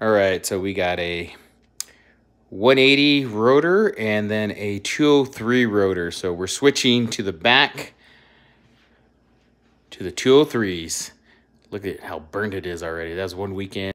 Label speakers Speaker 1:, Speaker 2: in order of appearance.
Speaker 1: All right, so we got a 180 rotor and then a 203 rotor. So we're switching to the back to the 203s. Look at how burned it is already. That's one weekend.